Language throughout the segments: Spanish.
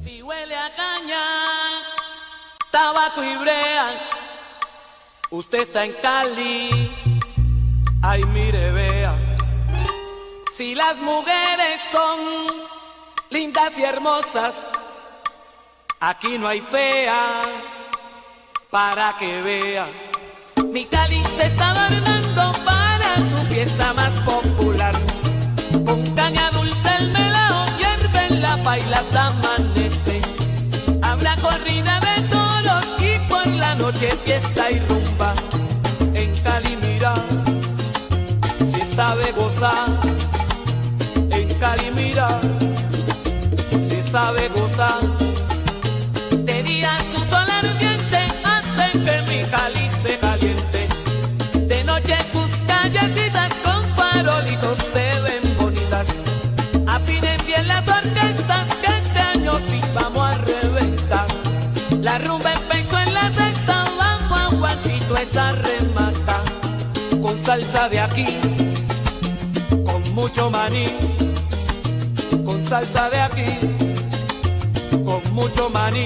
Si huele a caña, tabaco y brea, usted está en Cali, ay mire vea. Si las mujeres son lindas y hermosas, aquí no hay fea, para que vea. Mi Cali se está adornando para su fiesta más popular. Con caña dulce el melao hierve en la paila hasta amanece. Habrá corrida de toros y por la noche fiesta y rumba. En Cali mira, si sabe gozar. En Cali mira, si sabe gozar. De día su sol ardiente hace que mi Cali se caliente. De noche sus callecitas con farolitos se ven bonitas. Afinen bien las orquestas que este año sí vamos a reventar. La rumba empezó en la sexta, vamos a guachito esa remata. Con salsa de aquí, con mucho maní. Con salsa de aquí, con mucho maní.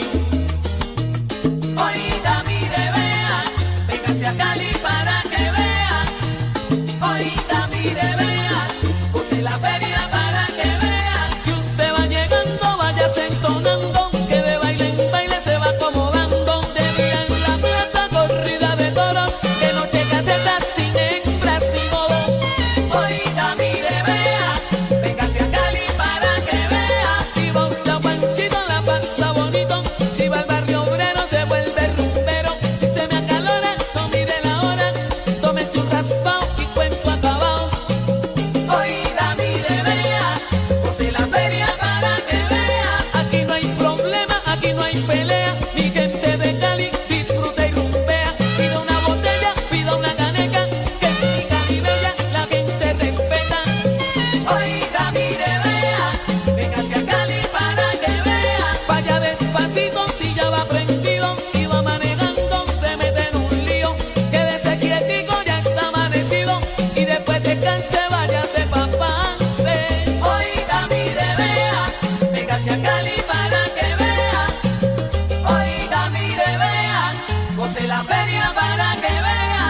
Oída, mire, vea, véngase a Cali para que vea. Oída, mire, vea, use la feria para que vea. Si usted va llegando, váyase entonando, que de baile en baile se va acomodando. De día en la plaza, corrida de toros, que noche caseta sin hembras ni modo. Oída, mire, vea, véngase a Cali para que vea. Si va usted a Panchito la pasa bonito, si va al barrio obrero se vuelve rumbero. Si se me acalora, no mire la hora, tómese un raspao y cuento acabado. Oída, mire, vea, goce la feria para que vea. Aquí no hay problema, aquí no hay pelea. Mi gente de Cali disfruta y rumbea. Pida una botella, pida una caneca, que en mi Cali bella la gente respeta. Oída, mire, vea, véngase a Cali para que vea. Vaya despacito si ya va prendido, si va manejando se mete en un lío. Quédese quietico, ya está amanecido, y después descanse, váyase pa' Pance. Oída, mire, vea, véngase a Cali para que vea. Oída, mire, vea, goce la feria para que vea.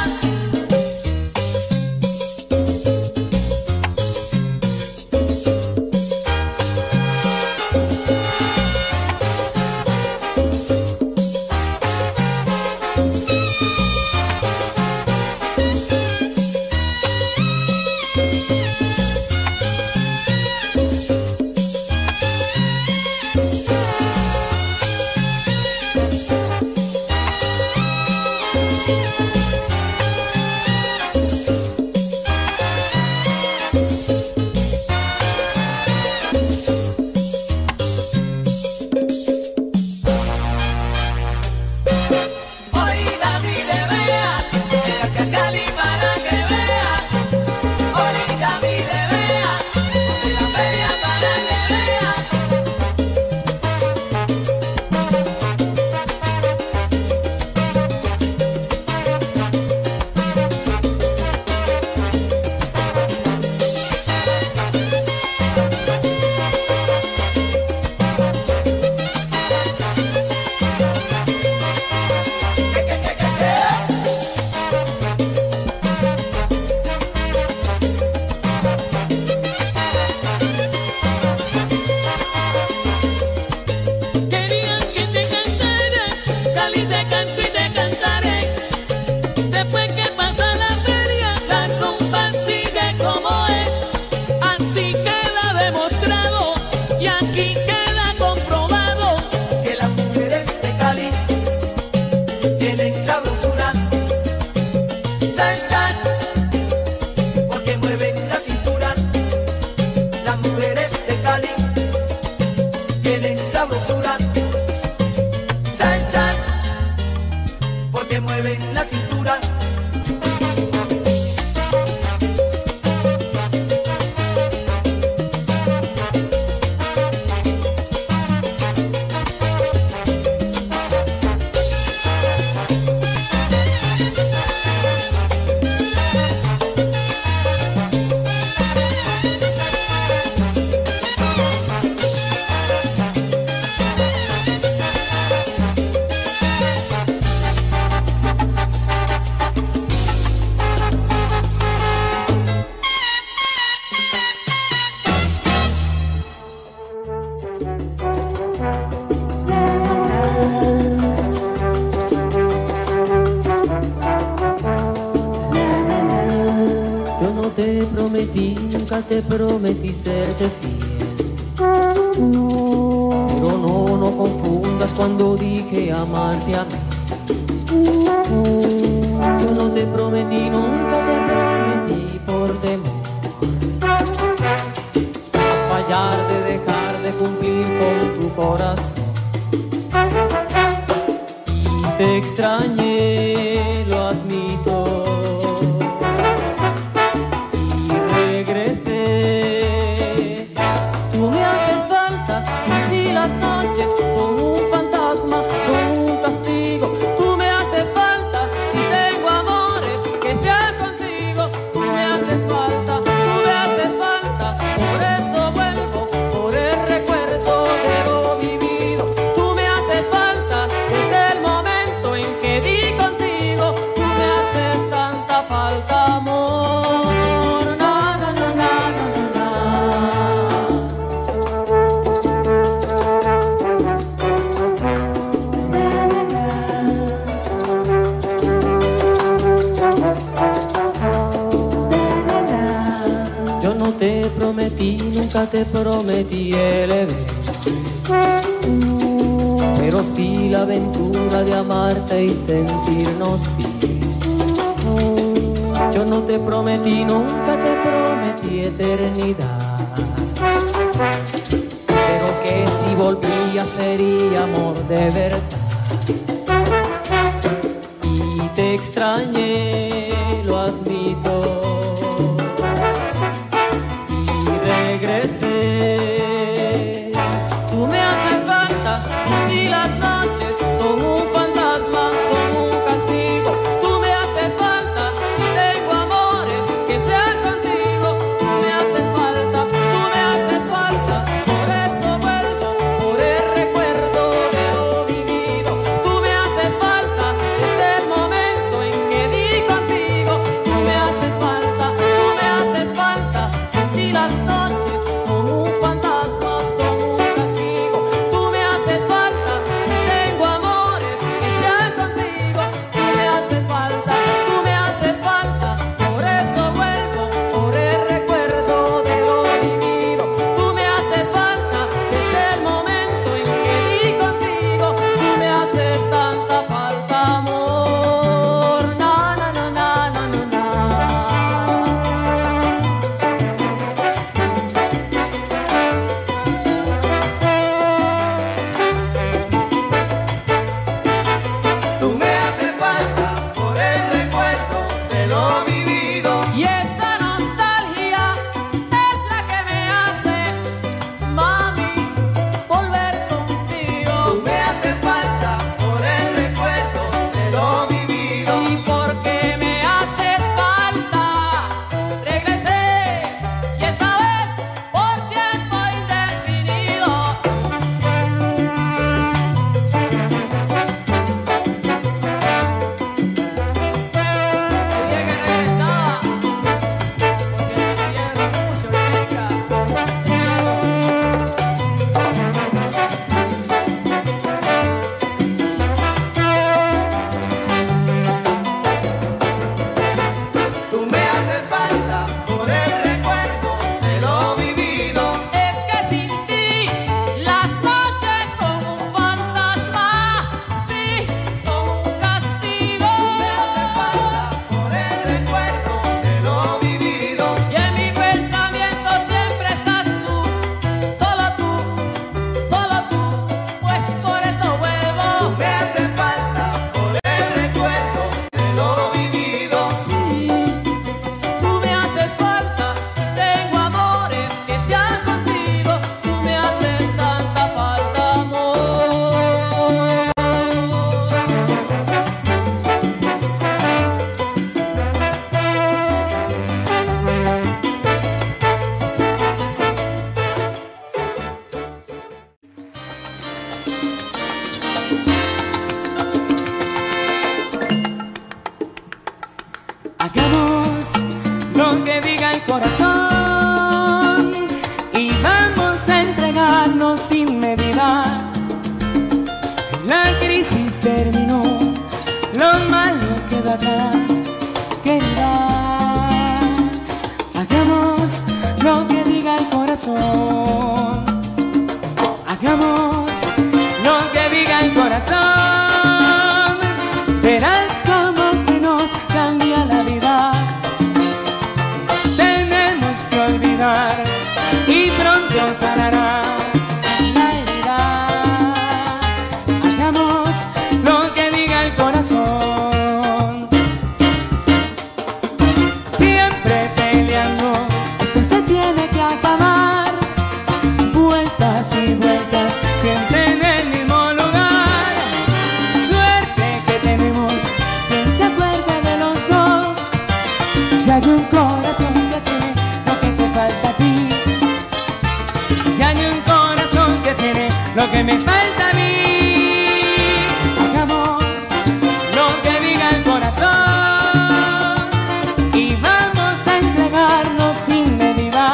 Oída, mire, vea, véngase a Cali para que vea. Oída, mire, vea, goce la feria para que vea. Querían que te cantara, Cali te canto y te cantaré. Después que pasa la feria, la rumba sigue como es. Así queda demostrado y aquí queda comprobado que las mujeres de Cali tienen sabrosura, salsa, porque mueven la cintura. Las mujeres de Cali tienen sabrosura, salsa, porque mueven la cintura. Yo no te prometí, nunca te prometí serte fiel. Pero no confundas cuando dije amarte a mí. Yo no te prometí, nunca te prometí por temor a fallar, de dejar de cumplir con tu corazón. Y te extrañé, lo admito, y regresé. Tú me haces falta, sin ti las noches son un fantasma, son un castigo. Tú me haces falta, si tengo amores, que sea contigo. Tú me haces falta, tú me haces falta, por eso vuelvo, por el recuerdo de lo vivido. Tú me haces falta, desde el momento en que di contigo. Tú me haces tanta falta, amor. Na, na, na, na, na, na. Yo no te prometí, nunca te prometí el evento, pero sí la aventura de amarte y sentirnos bien. Yo no te prometí, nunca te prometí eternidad, pero que si volvía sería amor de verdad. Y te extrañé, lo admito, y regresé. Tú me haces falta, y las noches son un fantasma, son un castigo. Tú me haces falta, si tengo amores, que sea contigo. Tú me haces falta, tú me haces falta, por eso vuelvo, por el recuerdo de lo vivido. Tú me haces falta, desde el momento en que di contigo. terminó, lo malo quedó atrás, querida. Hagamos lo que diga el corazón, hagamos lo que diga el corazón. Verás cómo se nos cambia la vida. Tenemos que olvidar y pronto sanará la herida. Hagamos lo que diga el corazón. Siempre peleando, esto se tiene que acabar. Vueltas y vueltas, siempre en el mismo lugar. Suerte que tenemos, quien se acuerde de los dos. Y hay un corazón que tiene lo que te falta a ti. Y hay un corazón que tiene lo que me falta a mí. Hagamos lo que diga el corazón y vamos a entregarnos sin medida.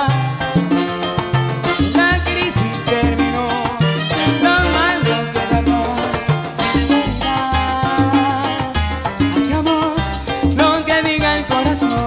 La crisis terminó, lo malo queda atrás. Hagamos lo que diga el corazón.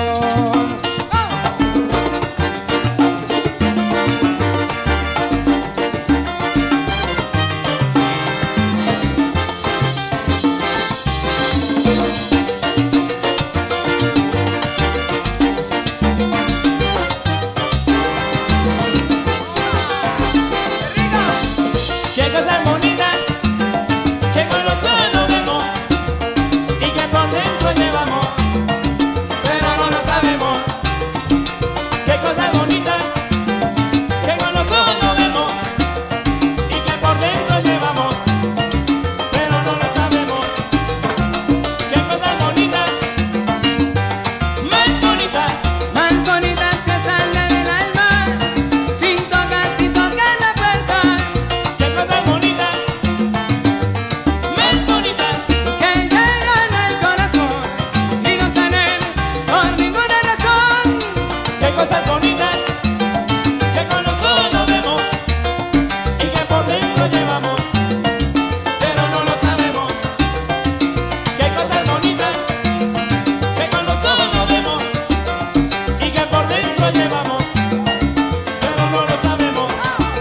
Qué cosas bonitas que con los ojos no vemos y que por dentro llevamos, pero no lo sabemos. Qué cosas bonitas que con los ojos no vemos y que por dentro llevamos, pero no lo sabemos. Qué cosas bonitas, más bonitas, Más bonitas que salen del alma, sin tocar la puerta. qué cosas bonitas, más bonitas. Que llegan al corazón y no salen por ninguna razón. Qué cosas bonitas que con los ojos no vemos y que por dentro llevamos, pero no lo sabemos. Qué cosas bonitas que con los ojos no vemos y que por dentro llevamos, pero no lo sabemos.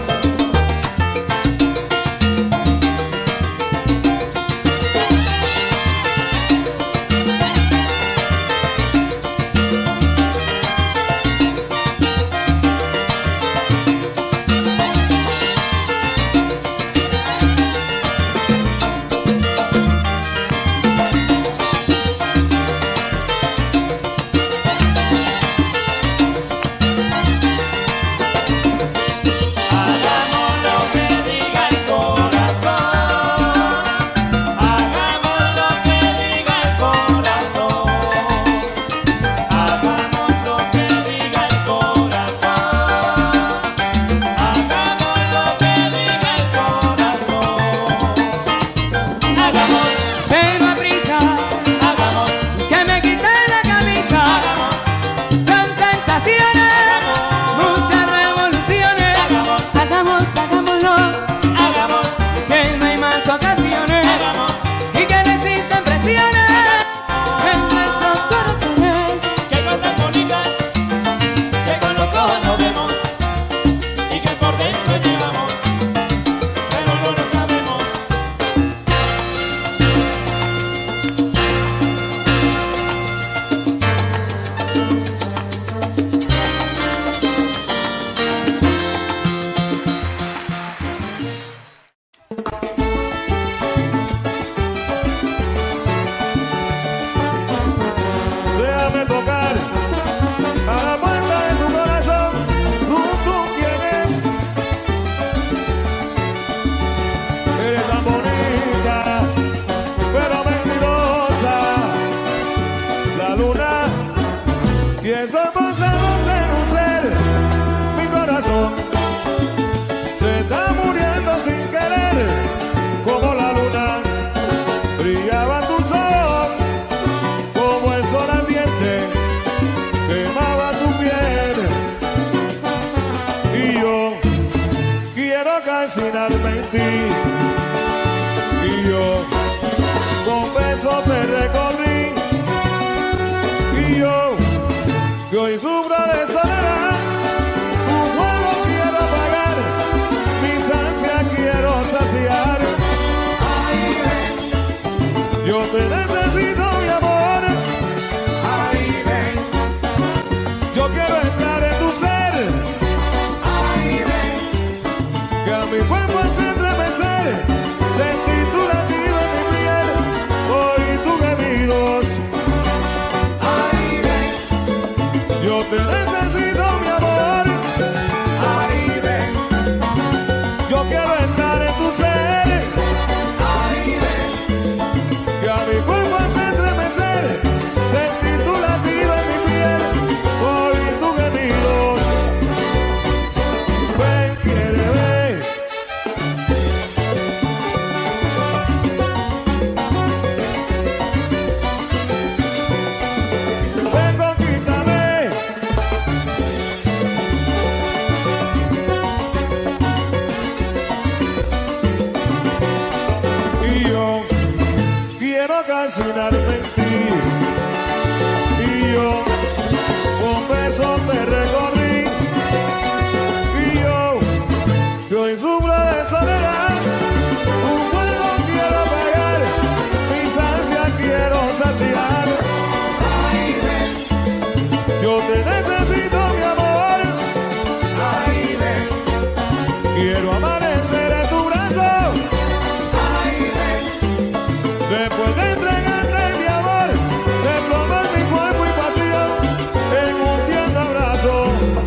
Hagamos lo que diga el corazón, hagamos lo que diga el corazón, hagamos lo que diga el corazón, hagamos lo que diga el corazón, hagamos, Pero a prisa, hagamos, que me quité la camisa. hagamos, Son sensaciones, muchas revoluciones. Hagámoslo, hagamos, que no hay más ocasiones hagamos, y que no existen presiones en nuestros corazones. qué cosas bonitas que con los ojos no vemos y que por dentro llevamos, pero no lo sabemos. Déjame tocar a la puerta de tu corazón. Tú quién es. Eres tan bonita, pero mentirosa. La luna y esos pasados en un ser. Mi corazón se está muriendo sin querer. Como la luna brillaban tus ojos, como el sol ardiente quemaba tu piel. Y yo quiero calcinarme en ti. Y yo besos te recorrí. Y yo, que hoy sufro de soledad, tu fuego quiero apagar, mis ansias quiero saciar. Ay, ven, Yo te necesito, mi amor. ay, ven, Yo quiero entrar en tu ser, ay, ven, que a mi cuerpo hace estremecer, sentir tu latido en mi piel, oír tus gemidos. ay, ven, Yo te necesito, mi amor. ay, ven, Yo quiero entrar en tu ser, ay, ven, que a mi cuerpo hace estremecer, sentir tu latido en mi piel, oír tus gemidos. Ven, quiere ver. Ven, conquístame. Y yo quiero calcinarme en ti. Y yo con besos te recorrí. Y yo que hoy sufro de soledad, tu fuego quiero apagar, mis ansias quiero saciar. ay, ven, Yo te necesito, mi amor. ay, ven, Quiero amanecer en tu brazo, ay, ven, después de entregarte mi amor, desplomar mi cuerpo y pasión en un tierno abrazo.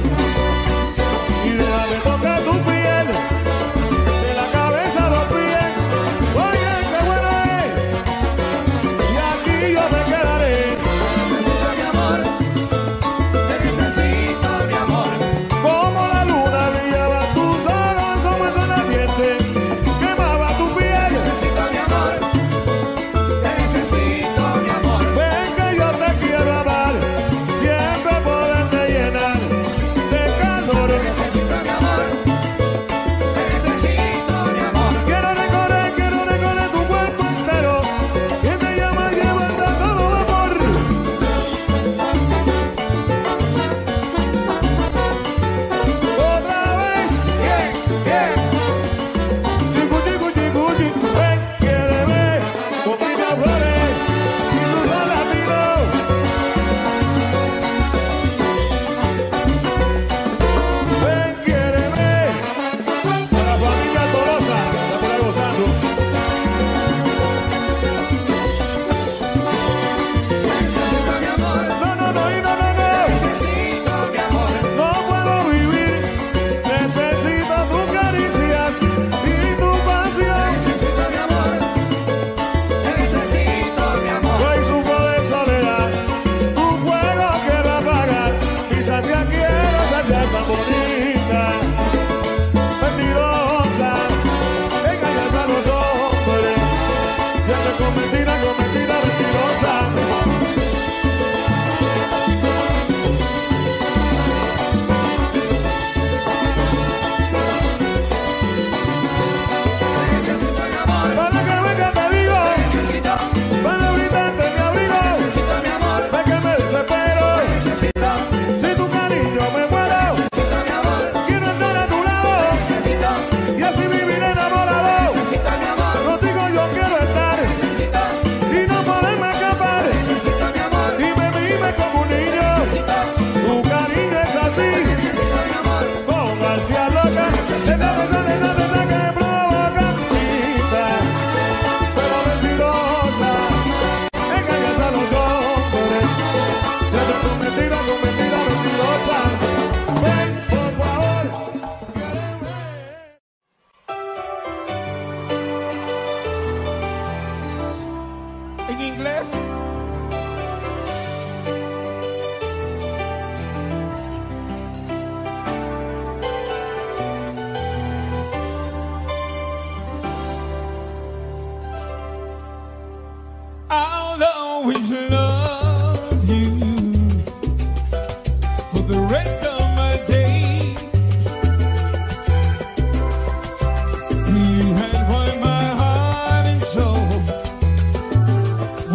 Y déjame tocar tu piel, de la cabeza a los pies. Oye, qué bueno es, y aquí yo me quedaré. necesito mi amor, te necesito mi amor, Como la luna brillaba tus ojos, como esa ardiente quemaba tu piel. necesito mi amor, te necesito mi amor, Ven que yo te quiero amar, siempre poderte llenar de calor. necesito mi amor, te necesito mi amor, Quiero recorrer tu cuerpo entero, que te llama llevando a todo vapor. Otra vez, bien, bien, chicu, chicu, chicu, chicu. Ven, quiere ver, con Cristian Flores y sus latinos. Ven, quiere ver, a la familia Tolosa, está por ahí gozando. necesito mi amor, No, necesito mi amor, no puedo vivir, necesito tus caricias y tu pasión. necesito mi amor, te necesito mi amor, Hoy sufro de soledad, tu fuego quiero apagar, mis ansias quiero saciar tan bonita, mentirosa, engañas a los hombres, siempre con mentira, mentirosa. necesito mi amor, Para que venga te digo, necesito, para brindarte mi abrigo, necesito mi amor, ven que me desespero, necesito, si tu cariño me muero, necesito mi amor, quiero estar a tu lado, necesito, y así vivir enamorado, necesito mi amor, contigo yo quiero estar, necesito, y no poderme escapar, necesito mi amor, y me mime como un niño, tu cariño es así, necesito mi amor, con ansia loca, esa que provoca vida, pero mentirosa, engañas a los hombres, siempre con mentira, mentirosa. Ven, por favor, en inglés. I'll always love you for the rest of my days. You had won my heart and soul.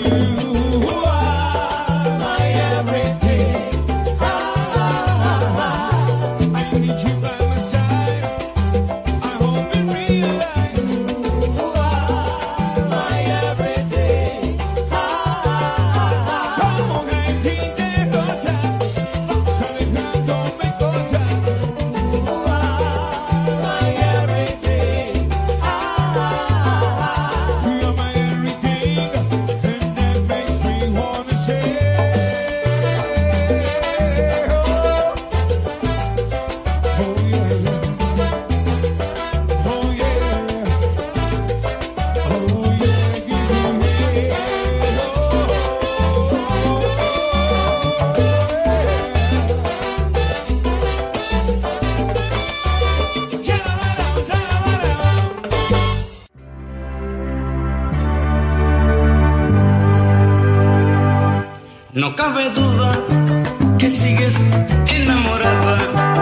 No cabe duda que sigues enamorada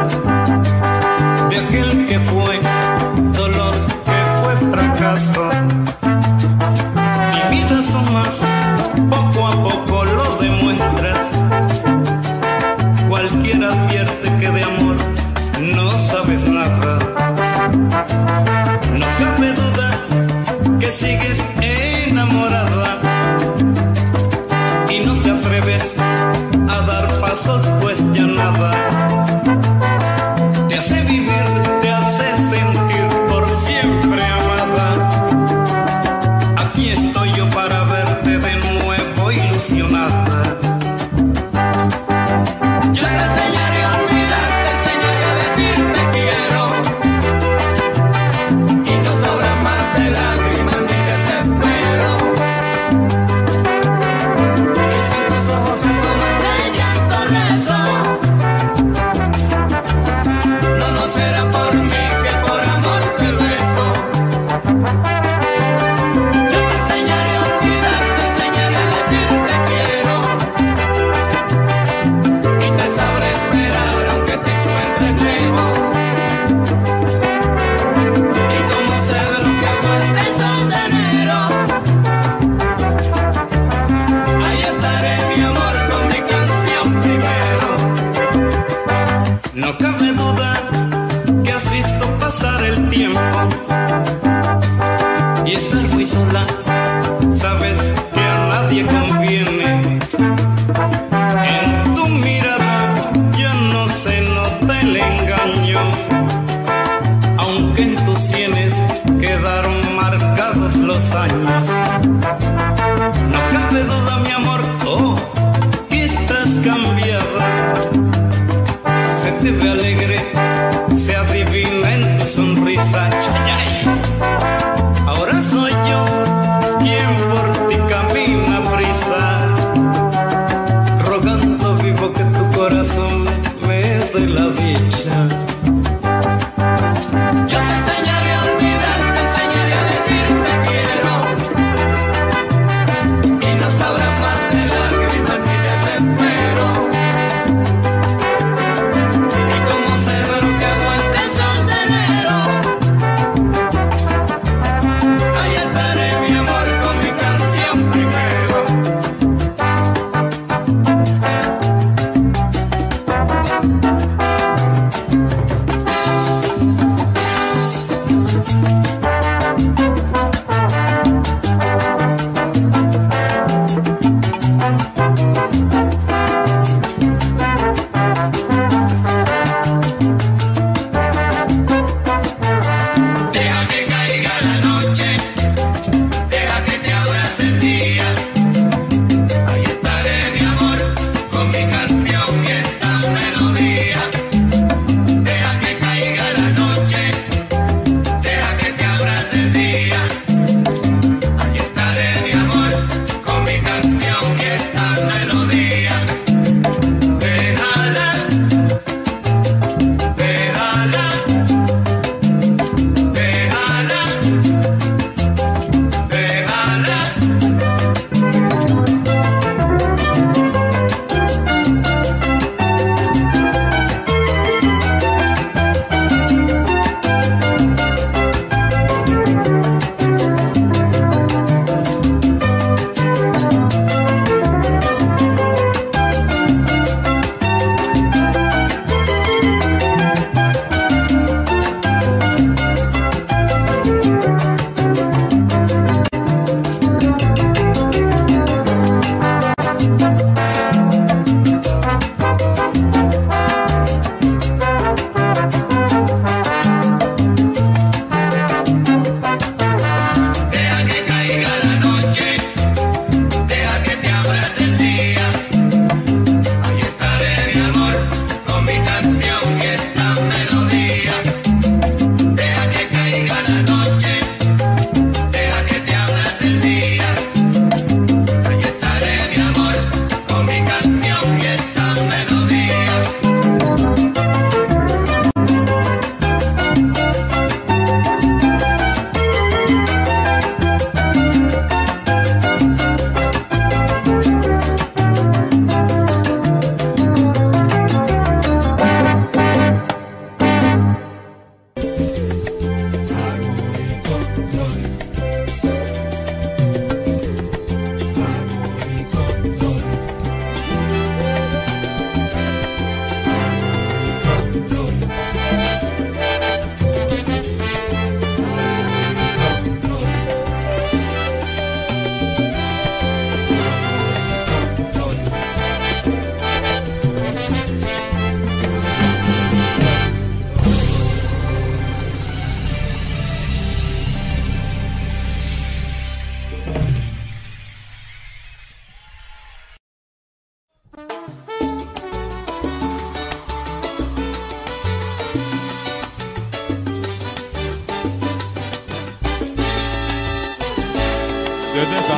de aquel que fue dolor, que fue fracaso. Mi vida son más, poco a poco lo demuestras. Cualquiera advierte que de amor no sabes nada. No cabe duda que sigues enamorada y no te atreves a dar pasos, pues ya nada te hace vivir, te hace sentir por siempre amada. Aquí estoy yo para verte de nuevo ilusionada. Yo te enseñaré a olvidar, te enseñaré a decir te quiero, y no sobra más de lágrimas ni desespero.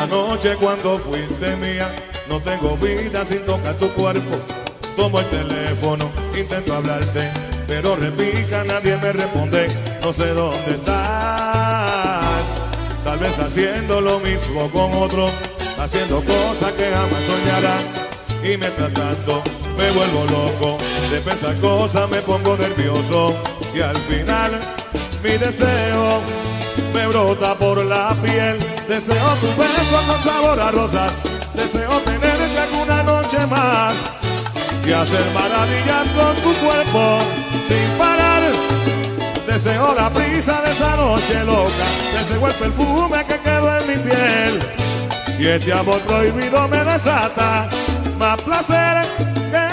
noche cuando fuiste mía, no tengo vida sin tocar tu cuerpo. Tomo el teléfono, intento hablarte, pero repica, nadie me responde. No sé dónde estás, tal vez haciendo lo mismo con otro, haciendo cosas que jamás soñarás. Y mientras tanto me vuelvo loco, de pensar cosas me pongo nervioso. Y al final mi deseo me brota por la piel. Deseo tu beso con sabor a rosas, deseo tenerte alguna noche más y hacer maravillas con tu cuerpo sin parar. Deseo la brisa de esa noche loca, deseo el perfume que quedó en mi piel. Y este amor prohibido me desata más placer que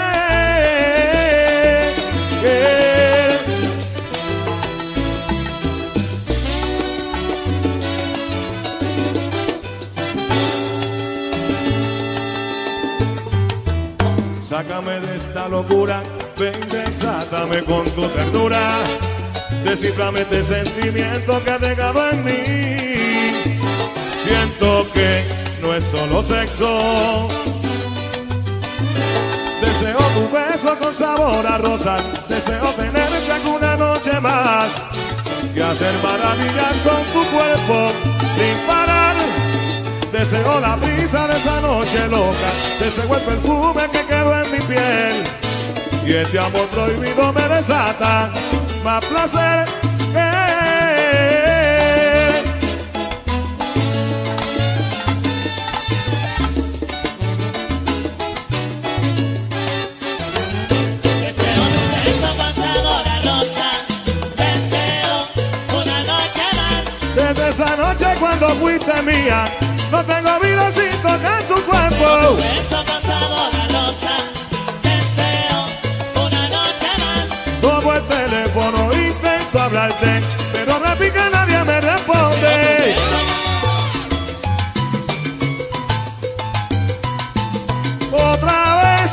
sácame de esta locura, ven, desátame con tu ternura. Descíframe este sentimiento que ha dejado en mí. Siento que no es solo sexo. Deseo tu beso con sabor a rosas, deseo tenerte alguna noche más y hacer maravillas con tu cuerpo sin parar. Deseo la brisa de esa noche loca, deseo el perfume que quedó en mi piel. Y este amor prohibido me desata más placer esa noche cuando fuiste mía, no tengo vida sin tocar tu cuerpo. Beso con sabor a rosa, deseo una noche más. Tomo el teléfono, intento hablarte, pero repica, nadie me responde. Otra vez,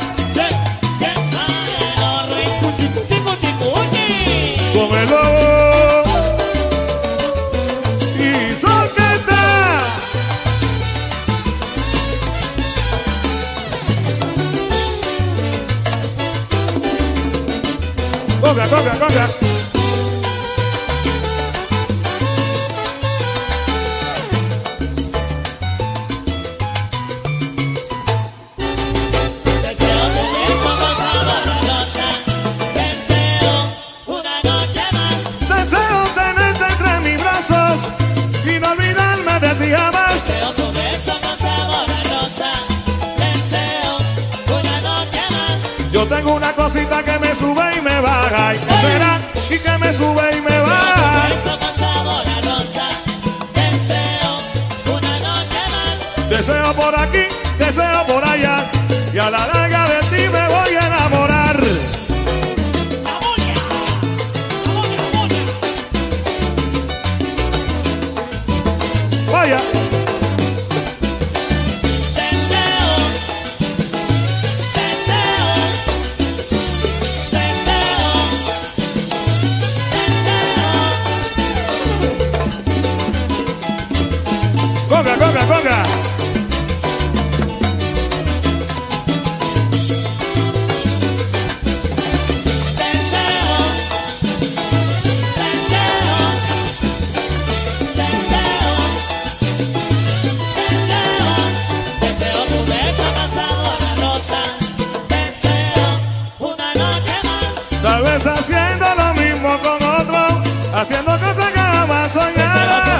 con el lobo y solqueta. Conga, conga, conga. Yo tengo una cosita que me sube y me baja. ¿Y qué será? Y que me sube y me baja. Deseo por aquí, deseo por allá, y a la larga de ti me voy a enamorar. Vaya. Conga, conga, conga. Tal vez haciendo lo mismo con otro, haciendo cosas que jamás soñara.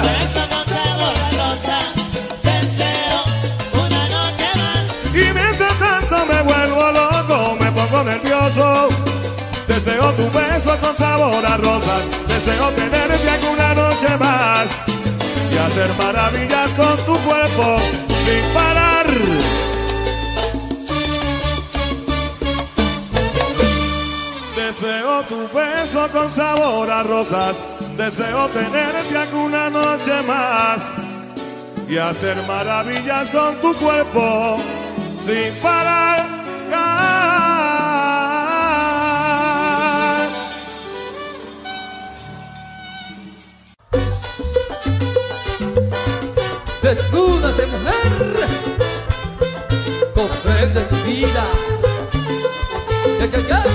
Y mientras tanto me vuelvo loco, me pongo nervioso. Deseo tu beso con sabor a rosas, deseo tenerte alguna noche más y hacer maravillas con tu cuerpo sin parar. Deseo tu beso con sabor a rosas, deseo tenerte alguna noche más y hacer maravillas con tu cuerpo sin parar. Después desnúdate, mujer, comprende mi vida. ¿Qué?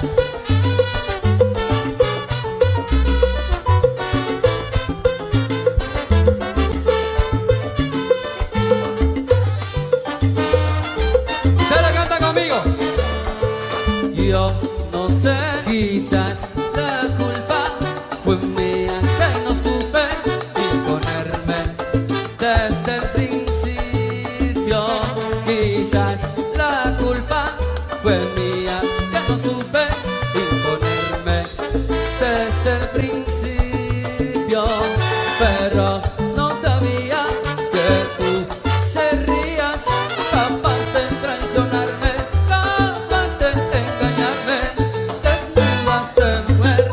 Se la canta conmigo. Yo no sé, quizás la culpa fue mía que no supe imponerme desde el principio. Quizás la culpa fue mía que no supe imponerme desde el principio. Pero no sabía que tú serías capaz de traicionarme, capaz de engañarme. Desnúdate, mujer,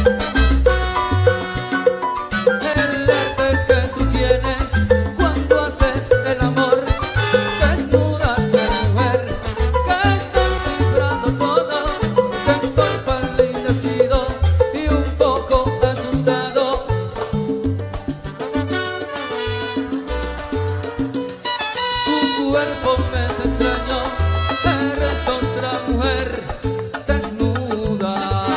el arte que tú tienes cuando haces el amor. Desnúdate, mujer, que estoy vibrando todo, que estoy palidecido y un poco asustado. Tu cuerpo me es extraño, eres otra mujer desnuda.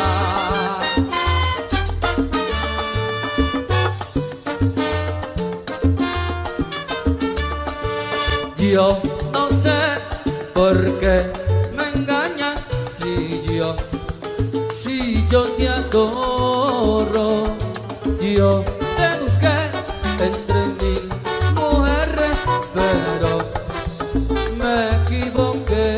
Yo no sé por qué me engañas si yo te adoro. Yo te busqué entre mil mujeres, pero me equivoqué.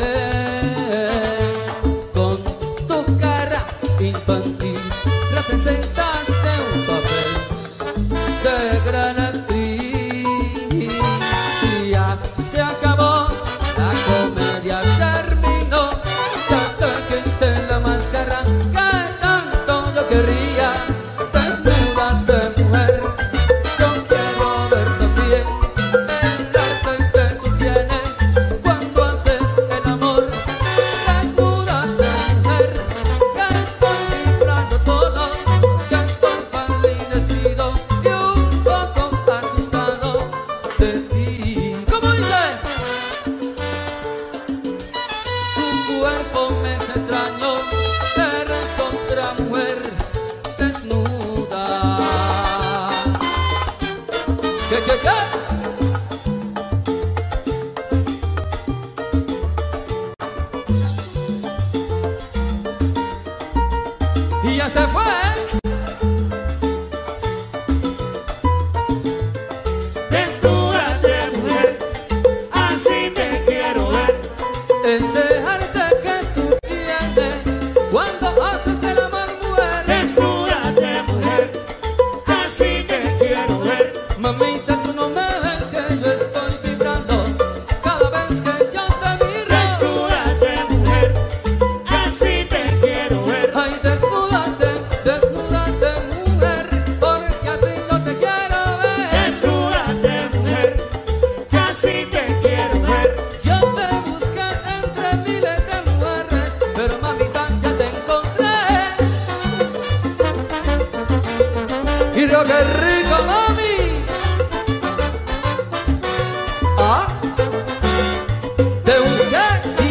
Con tu cara infantil representaste un papel de gran actriz. Y ya se acabó, la comedia terminó. Ya te quité la máscara que tanto yo quería. Desnúdate, mujer, yo quiero ver también el arte que tú tienes cuando haces el amor. Desnúdate, mujer, que estoy vibrando todo, que estoy palidecido y un poco asustado de ti. ¿Cómo dice? Tu cuerpo me es extraño, eres otra mujer desnuda. ¿Qué? Y ya se fue. Desnúdate, mujer, así te quiero ver. Ese arte que tú tienes cuando haces el amor, mujer. Desnúdate, mujer, así te quiero ver. Mamita, tú no me ves que yo estoy vibrando cada vez que yo te miro. Desnúdate, mujer, así te quiero ver. Ay, desnúdate, mujer, porque a ti no te quiero ver. Desnúdate, mujer, que así te quiero ver. Yo te busqué entre miles de mujeres, pero mamita, ya te encontré. Y yo, qué rico, mami. Ah, te busqué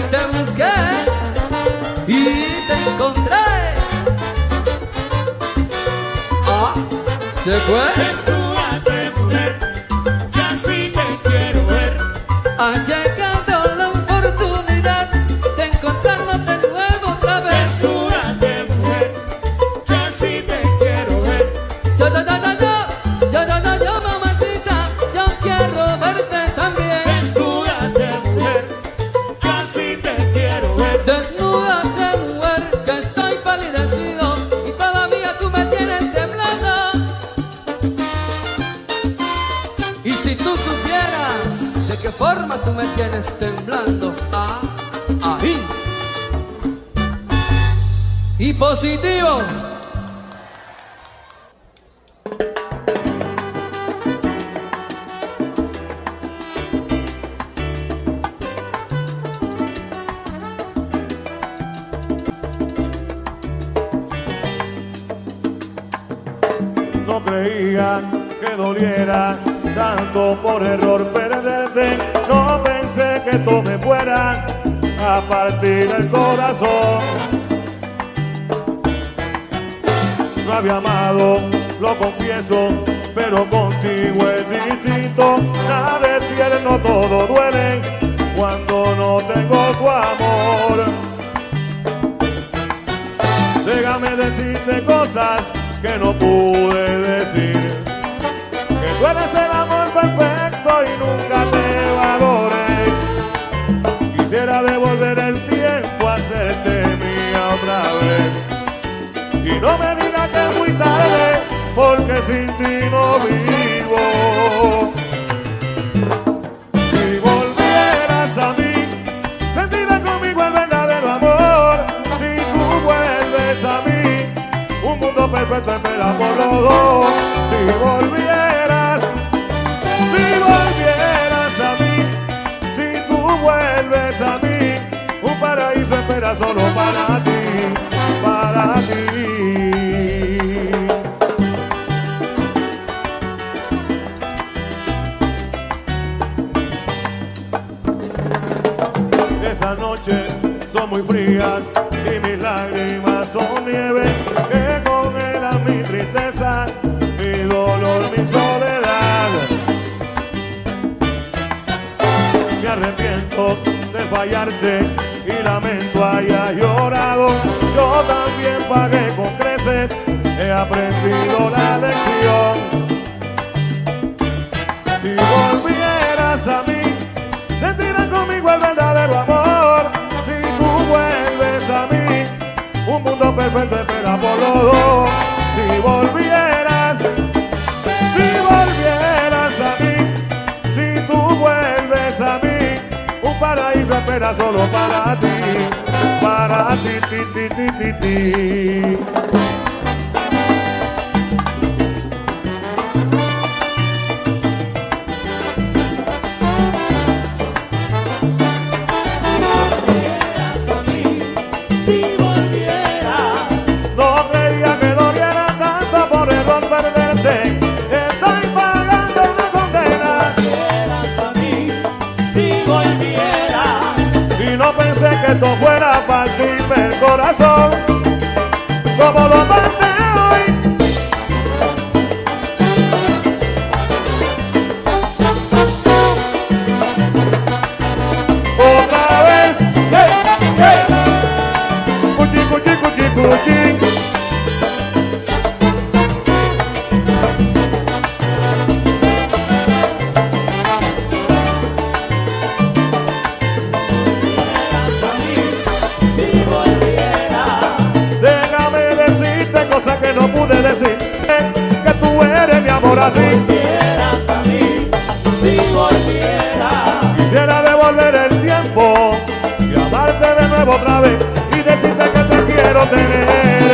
y te encontré. Ah, se fue. Desnúdate, mujer, que así te quiero ver. Ha llegado la oportunidad de encontrarnos de nuevo otra vez. Desnúdate, mujer, que así te quiero ver. Yo, mamacita, yo quiero verte también. Desnúdate, mujer, que así te quiero ver. Desnúdate, mujer, que estoy palidecido y todavía tú me tienes temblando. Y si tú supieras de qué forma tú me tienes temblando, ahí. Y positivo. No creían que doliera tanto por error perderte. No pensé que esto me fuera a partir el corazón. No había amado, lo confieso, pero contigo es distinto. Nada es tierno, todo duele cuando no tengo tu amor. Déjame decirte cosas que no pude decir, que tú eres el amor perfecto y nunca te valoré. Quisiera devolver el tiempo, hacerte mía otra vez. Y no me digas que es muy tarde, porque sin ti no vivo. Si volvieras a mí, sentirás conmigo el verdadero amor. Si tú vuelves a mí, un mundo perfecto espera por los dos. Si volvieras a mí, si tú vuelves a mí, un paraíso espera solo para ti, para ti. Esas noches son muy frías y mis lágrimas son nieve, que congelan mi tristeza, mi dolor, mi soledad. Me arrepiento de fallarte y lamento haya llorado. Yo también pagué con creces, he aprendido la lección. Si volvieras a mí, sentirás conmigo el verdadero amor. Si tú vuelves a mí, un mundo perfecto espera por los dos. Si volvieras a mí, si tú vuelves a mí, un paraíso espera solo para ti, ti, ti, ti, ti, ti. Que esto fuera a partirme el corazón, como lo parte hoy. Otra vez, hey, hey. Cuchi, cuchi, cuchi, cuchi. Que no pude decir que tú eres mi amor así. Si volvieras a mí, si volvieras, quisiera devolver el tiempo y amarte de nuevo otra vez y decirte que te quiero tener.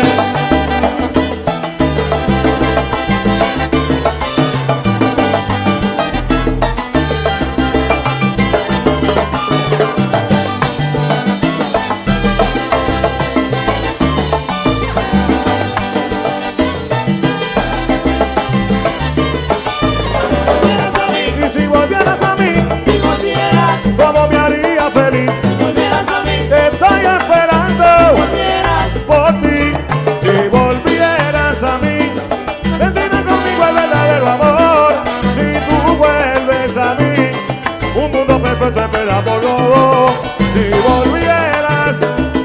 ¿Cómo me haría feliz? si volvieras a mí, Te estoy esperando volvieras, por ti. Si volvieras a mí, sentirás conmigo el verdadero amor. Si tú vuelves a mí, un mundo perfecto espera por los dos. Si volvieras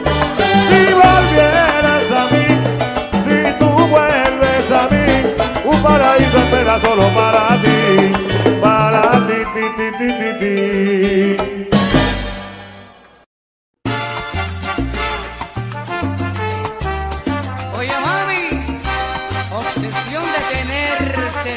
a mí, si tú vuelves a mí, un paraíso espera solo para ti, ti, ti, ti, ti, ti. Oye, mami, obsesión de tenerte.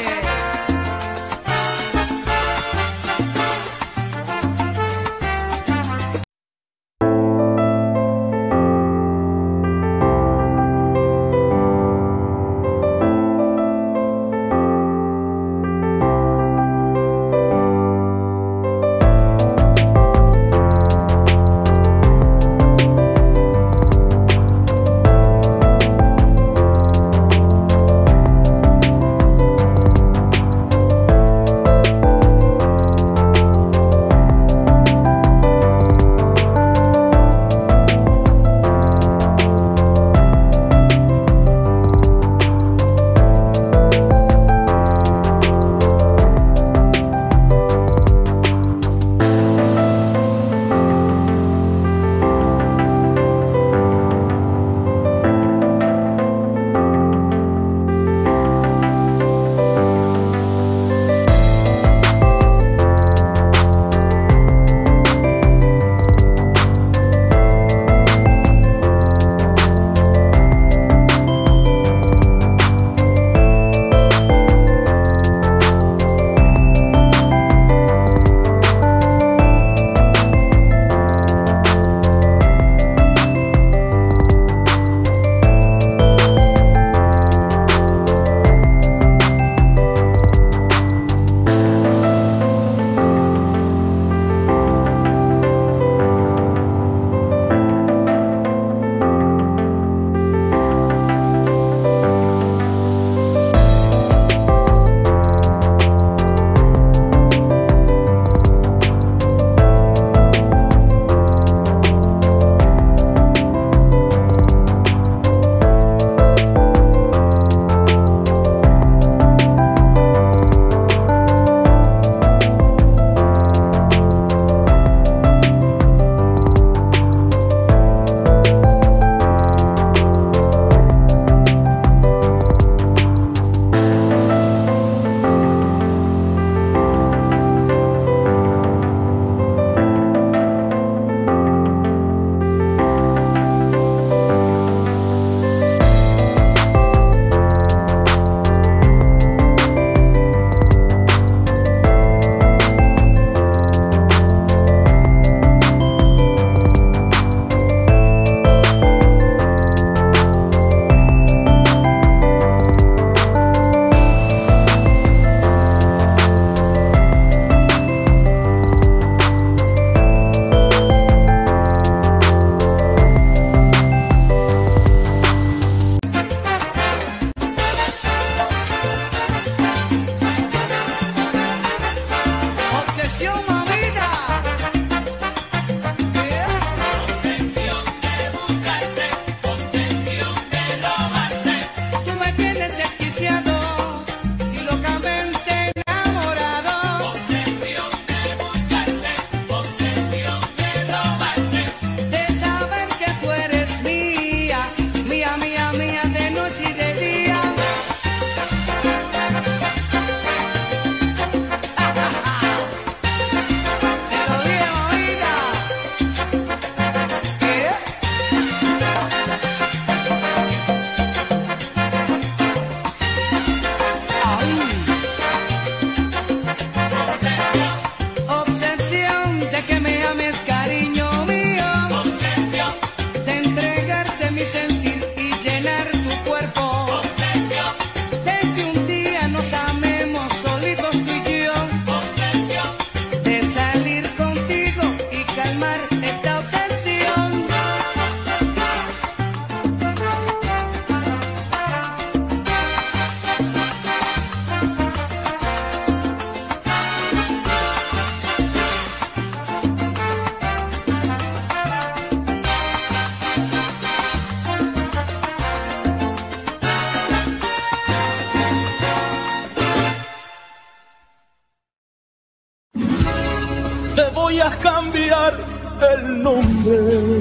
voy a cambiar el nombre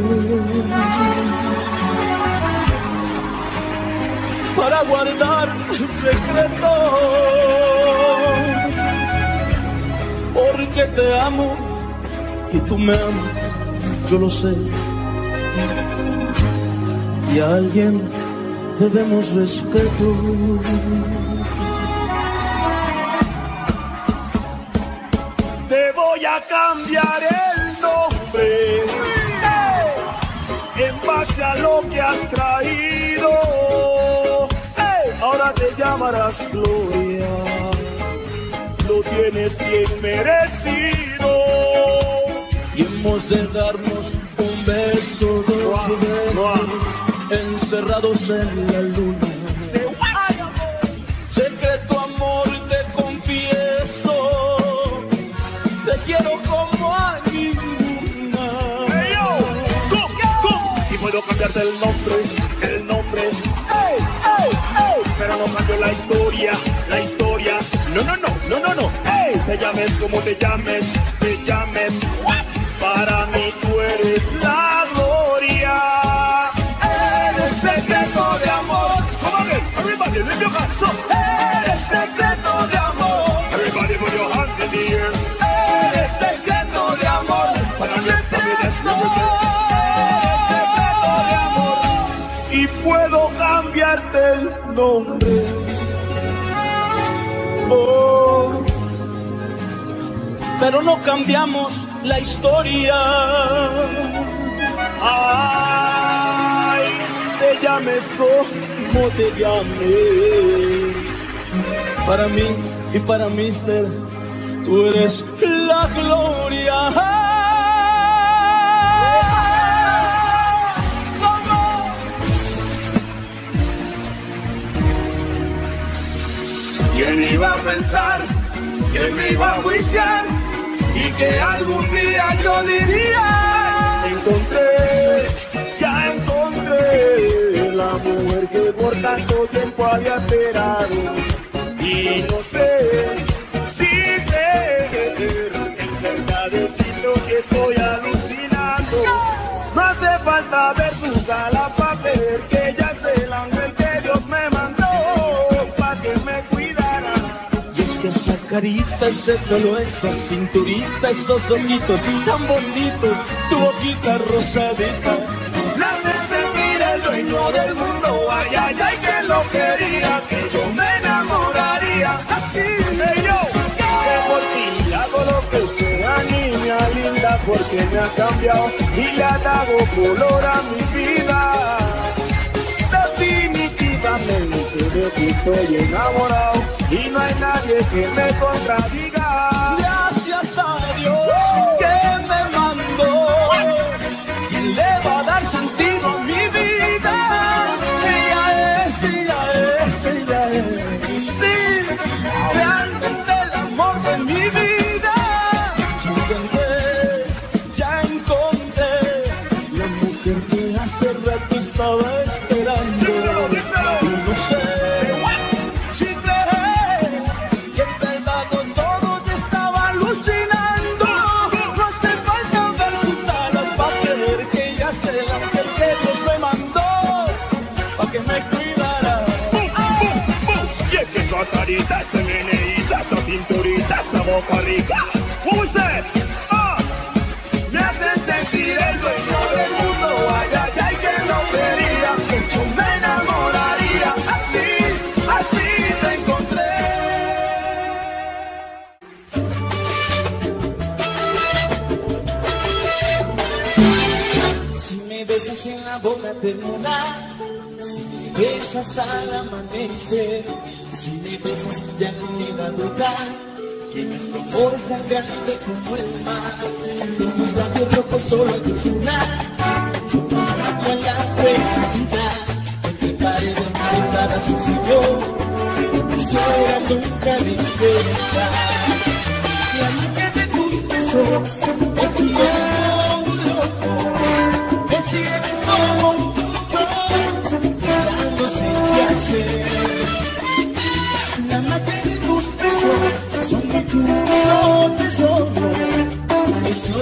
para guardar el secreto, porque te amo y tú me amas, yo lo sé, y a alguien debemos respeto. Te voy a cambiar el nombre en base a lo que has traído. Ahora te llamarás Gloria, lo tienes bien merecido. Y hemos de darnos un beso, dos besos, encerrados en la luna. Secreto amor te confieso, te quiero como a ninguna. Hey, yo. Y puedo cambiarte el nombre, pero no cambio la historia, no, te llames como te llames, para mí tú eres la gloria, eres secreto de amor. Come on, everybody, lift your hands up. Eres secreto de amor. Everybody put your hands in the air. Eres secreto de amor. Para mí y puedo cambiarte el nombre. Oh, pero no cambiamos la historia. Ay, te llames como te llames. Para mí y para Mister, tú eres la gloria. ¿Quién iba a pensar que me iba a juiciar y que algún día yo diría: ya encontré la mujer que por tanto tiempo había esperado? Y no sé si creer, en verdad decirlo si estoy alucinando. No hace falta ver su cara para ver que ella es el ángel que Dios me mandó para que me cuidara. Y es que esa carita, ese pelo, esa cinturita, esos ojitos tan bonitos, tu boquita rosadita, me hace sentir el dueño del mundo. Ay, ay, ay, que lo quería, que yo me enamoraría. Así de yo, que por ti hago lo que sea, niña linda, porque me ha cambiado y le ha dado color a mi vida. Definitivamente de ti estoy enamorado y no hay nadie que me contradiga. Gracias a Dios que me mandó, ¿quién le va a dar sentido a mi vida? Ella es, sí, realmente el amor de mi vida. Ya encontré la mujer que hace rato estaba esperando. Y no sé si creer que en verdad todo te estaba alucinando. No hace falta ver sus alas para creer que ella es el ángel que Dios me mandó para que me cuidara. Y es que esa carita, esa meneíta, esa cinturita, esa boca rica, ¿cómo dice? Me hace sentir el dueño del mundo. Ay, ay, ay, que no quería, que yo me enamoraría. Así te encontré. Si me besas en la boca te muda, si me besas al amanecer, si me besas ya no queda duda que nuestro amor es tan grande como el mar. En tus labios rojos solo hay una, con la felicidad. Entre paredes pesadas un señor, quisiera nunca libertad. Y a mí que te gustes, me quiero un loco, me tiene como un loco, ya no sé qué hacer. Nada más que te gustes, son mi puro tesoro, es lo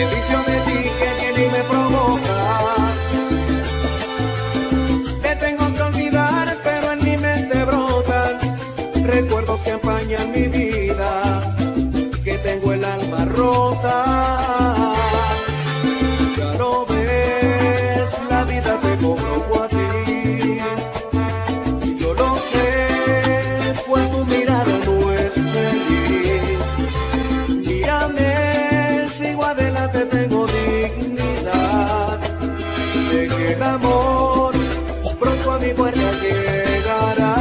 me vicio de ti que tiene y me provoca. Te tengo que olvidar, pero en mi mente brotan recuerdos que empañan mi vida, que tengo el alma rota. Ya lo ves, la vida te cobró a ti. Y yo lo sé, pues tu mirada no es feliz. Mírame, sigo adelante, tengo dignidad. Sé que el amor pronto a mi puerta llegará.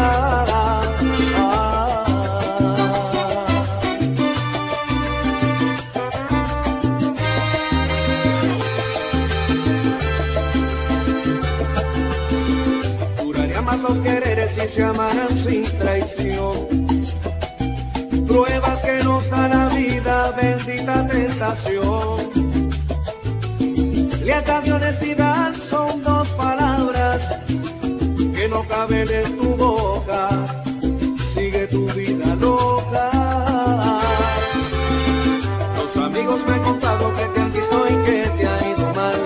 Duraría más los quereres si se amaran sin traición. Pruebas que nos da la vida, bendita tentación. Lealtad y honestidad son dos palabras que no caben en tu boca. Sigue tu vida loca. Los amigos me han contado que te han visto y que te ha ido mal.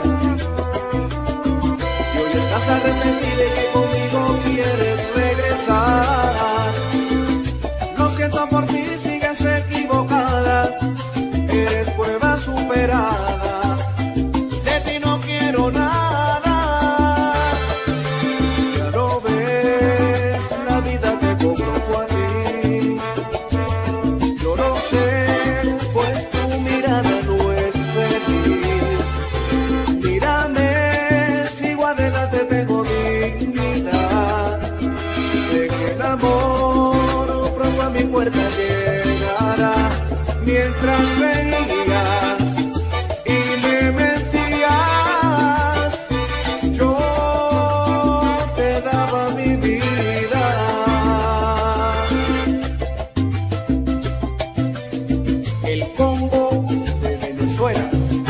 Y hoy estás arrepentida y que conmigo quieres regresar. Lo siento por ti, sigues equivocada. Eres prueba superada. De ti no quiero nada. Ya lo ves, la vida te cobró fue a ti. Yo lo sé, pues tu mirada no es feliz. Mírame, sigo adelante, tengo dignidad. Sé que el amor pronto a mi puerta llegará. Mientras veías y me mentías, yo te daba mi vida. El Congo de Venezuela.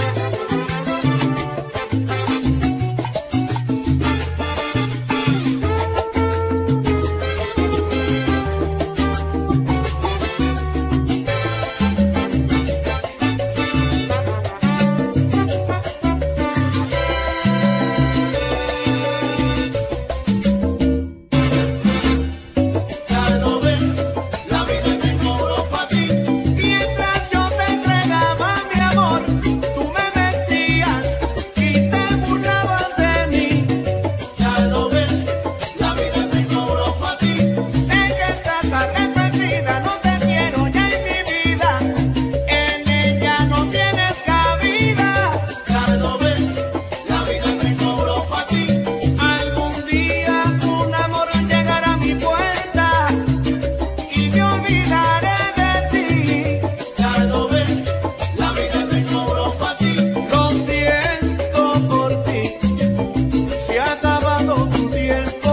Ya no ves, la vida te cobró pa' ti. Mientras yo te entregaba mi amor, tú me mentías y te burlabas de mí. Ya no ves, la vida te cobró pa' ti. Sé que estás arrepentida, no te quiero ya en mi vida. En ella no tienes cabida. Ya no ves, la vida te cobró pa' ti. Algún día un amor llegará a mi puerta y me olvidaré de ti. Ya no ves, la vida te cobró pa' ti. Lo siento por ti, se ha acabado tu tiempo.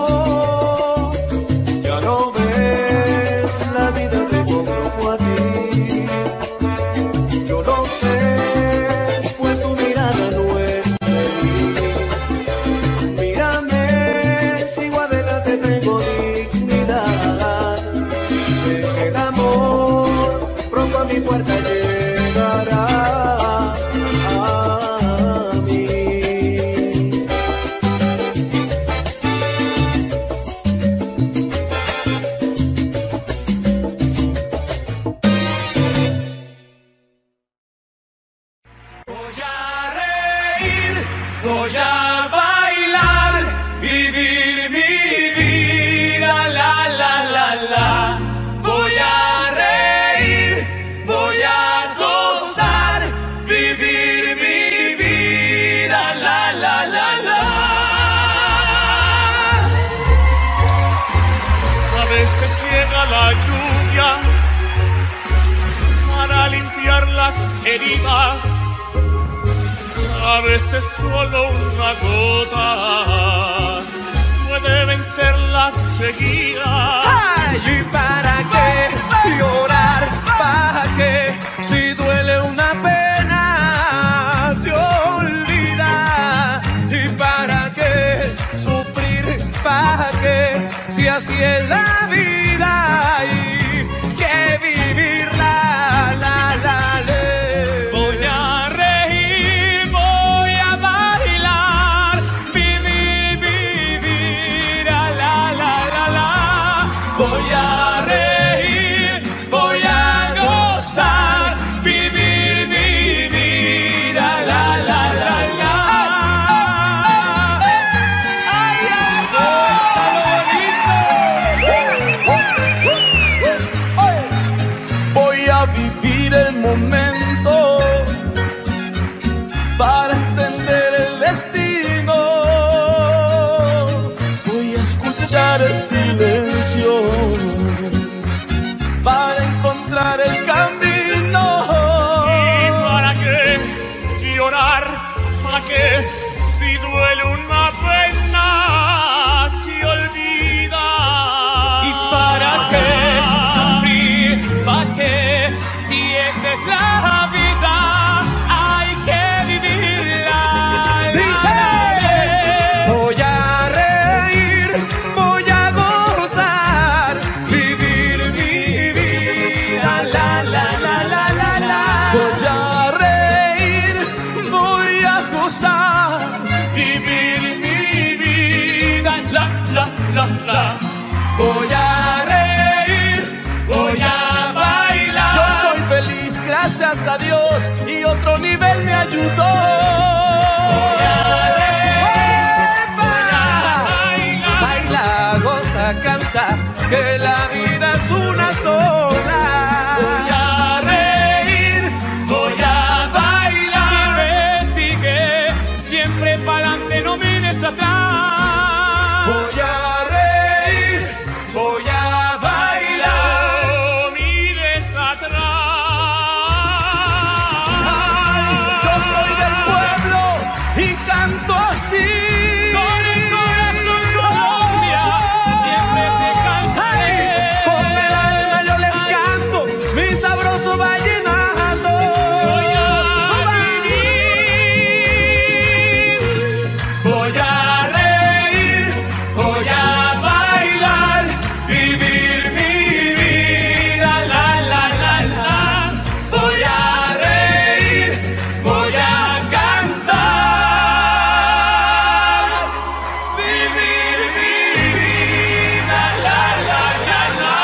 Ya lo ves, la vida te cobró fue a ti. Yo lo sé, pues tu mirada no es feliz. Mírame, sigo adelante, tengo dignidad. Sé que el amor pronto a mi puerta llegará. A mí. Voy a reír, voy a bailar, vivir mi vida, la la la la. Voy a reír, voy a gozar, vivir mi vida, la la la la. A veces llega la lluvia para limpiar las heridas. A veces solo una gota puede vencer la sequía. Ay, ¿y para qué llorar? ¿Para qué? Si duele una pena, se olvida. ¿Y para qué sufrir? ¿Para qué? Si así es la vida, hay que vivirla, la, la, la. Voy a reír. escuchar el silencio para encontrar el camino. ¿Y para qué llorar? ¿Para qué? Si duele una pena, se olvida. ¿Y para qué sufrir? ¿Para qué? Si esa es la vida, hay que vivirla. Voy a reír, voy a gozar, vivir mi vida, la la la la la la. Voy a reír, voy a gozar, vivir mi vida, la la la la. Voy a reír, voy a bailar. Yo soy feliz, gracias a Dios, y otro nivel me ayudó. Voy a reír, voy a bailar. Baila, goza, canta, que la vida es una sola. Voy a reír, voy a bailar. Vive, sigue, siempre para adelante, no mires atrás. Voy a reír, voy a bailar. No mires atrás. Yo soy del pueblo y canto así. Con el corazón, Colombia, siempre te cantaré. Con el alma yo les canto mi sabroso vallenato. Voy a vivir, Voy a reír, voy a bailar, vivir mi vida, la la la la. Voy a reír, voy a cantar, vivir mi vida, la la la la.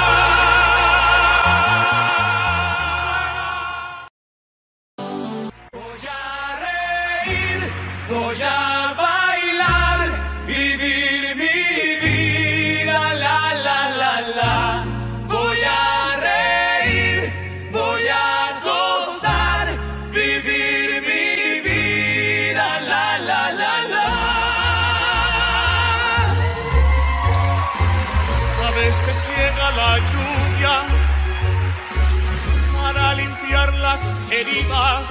Voy a reír, voy a bailar, vivir mi vida, la la la la. Voy a reír, voy a gozar, vivir mi vida, la la la la. a veces llega la lluvia para limpiar las heridas.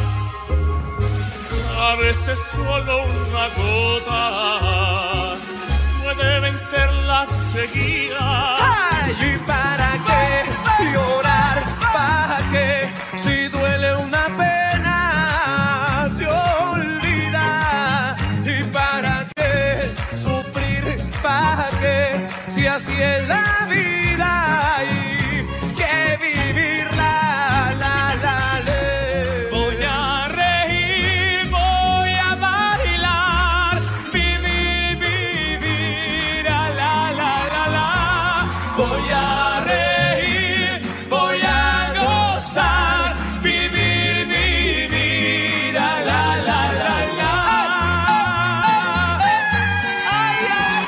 A veces solo una gota puede vencer la sequía. Ay, ¿y para qué llorar? ¿Para qué? Si duele una pena, se olvida. ¿Y para qué sufrir? ¿Para qué? Si así es la vida, hay que vivirla, la la la. Voy a reír, voy a bailar, vivir, vivir, la la la la. Voy a reír, voy a gozar, vivir mi vida, la la la la. Ay, ay,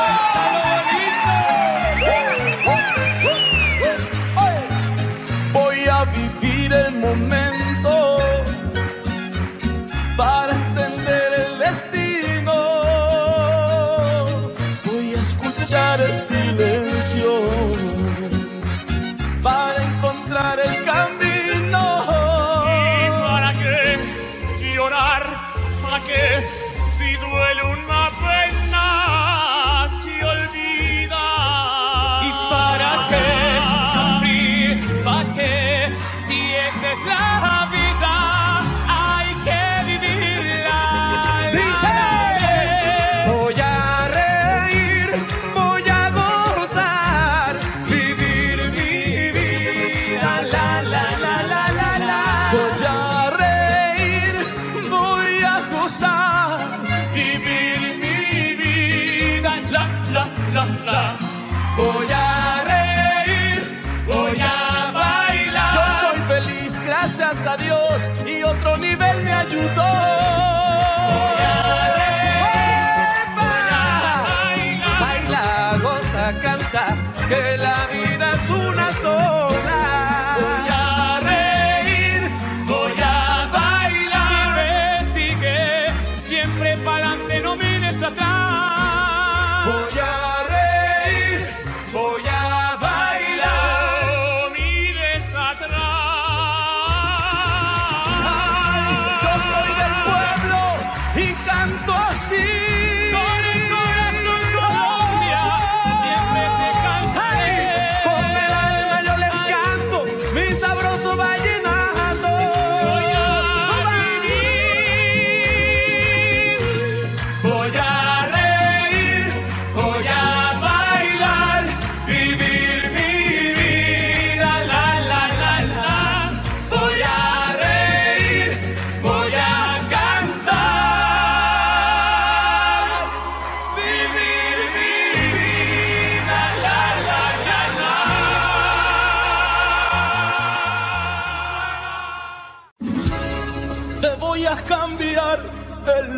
Voy a vivir el momento para entender el destino. Voy a escuchar el silencio para encontrar el camino. ¿Y para qué llorar? ¿Para qué? Si duele una pena, se olvida. ¿y para qué sufrir? ¿Para qué? Si esa es la vida, hay que vivirla. Voy a reír, voy a gozar, vivir mi vida, la la la la la la. Voy a reír, voy a gozar, vivir mi vida, la la la la. Voy a reír, voy a bailar. Yo soy feliz, gracias a Dios, y otro nivel me ayudó. Voy a reír, voy a bailar. Baila, goza, canta, que la vida es una sola. Voy a reír, voy a bailar. Vive, sigue, siempre para adelante, no mires atrás. Voy a reír,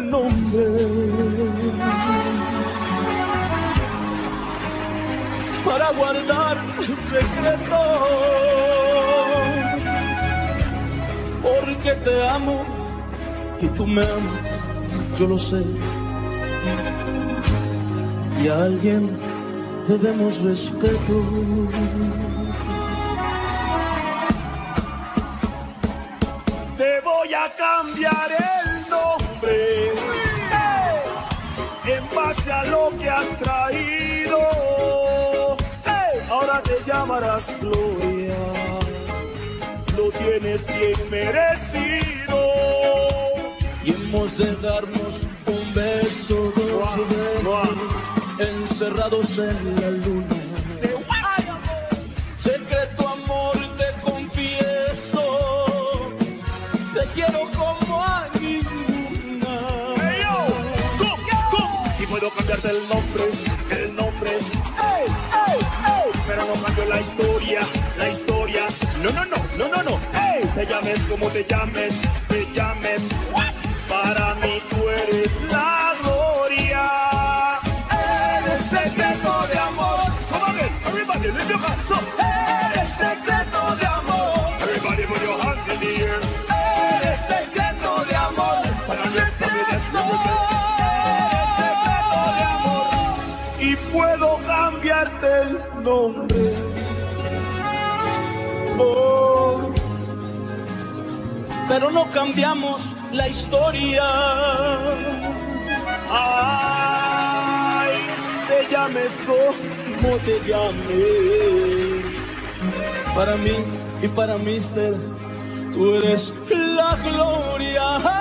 nombre. Para guardar el secreto, porque te amo y tú me amas, yo lo sé. Y a alguien debemos respeto. Te voy a cambiar el nombre, en base a lo que has traído. Ahora te llamarás Gloria, lo tienes bien merecido. Y hemos de darnos un beso, dos veces, encerrados en la luna. Secreto amor te confieso, te quiero como a ninguna. Hey, yo. Y puedo cambiarte el nombre, pero no cambio la historia. No. Te llames como te llames, para mí tú eres la gloria. Eres secreto de amor. Come on, everybody, lift your hands up. Eres secreto de amor. Everybody put your hands in the air. Eres secreto de amor. Secreto de amor. Y puedo cambiarte el nombre. Oh, pero no cambiamos la historia. Ay, te llames como te llames. Para mí y para Mister, tú eres la gloria.